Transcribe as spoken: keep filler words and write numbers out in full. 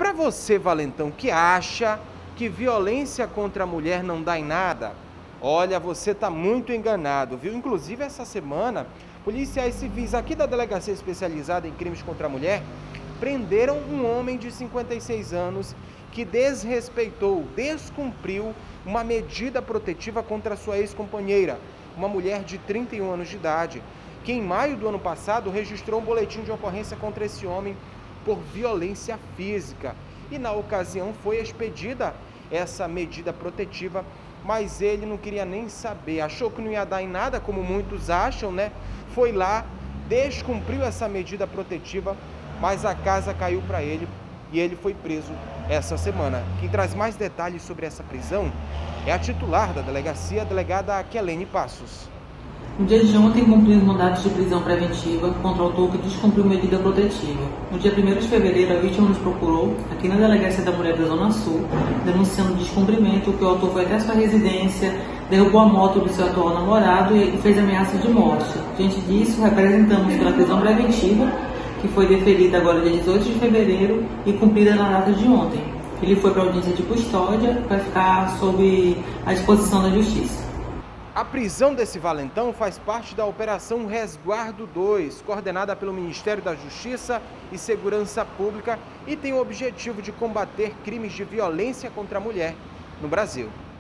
para você, valentão, que acha que violência contra a mulher não dá em nada, olha, você está muito enganado, viu? Inclusive, essa semana, policiais civis aqui da Delegacia Especializada em Crimes contra a Mulher prenderam um homem de cinquenta e seis anos que desrespeitou, descumpriu uma medida protetiva contra sua ex-companheira, uma mulher de trinta e um anos de idade, que em maio do ano passado registrou um boletim de ocorrência contra esse homem por violência física. E na ocasião foi expedida essa medida protetiva, mas ele não queria nem saber, achou que não ia dar em nada, como muitos acham, né? Foi lá, descumpriu essa medida protetiva, mas a casa caiu para ele e ele foi preso essa semana. Quem traz mais detalhes sobre essa prisão é a titular da delegacia, a delegada Kelene Passos. No dia de ontem, cumprimos mandados de prisão preventiva contra o autor que descumpriu medida protetiva. No dia primeiro de fevereiro, a vítima nos procurou, aqui na Delegacia da Mulher da Zona Sul, denunciando o descumprimento, que o autor foi até sua residência, derrubou a moto do seu atual namorado e fez ameaça de morte. Diante disso, representamos pela prisão preventiva, que foi deferida agora dia dezoito de fevereiro e cumprida na data de ontem. Ele foi para a audiência de custódia para ficar sob a disposição da Justiça. A prisão desse valentão faz parte da Operação Resguardo dois, coordenada pelo Ministério da Justiça e Segurança Pública, e tem o objetivo de combater crimes de violência contra a mulher no Brasil.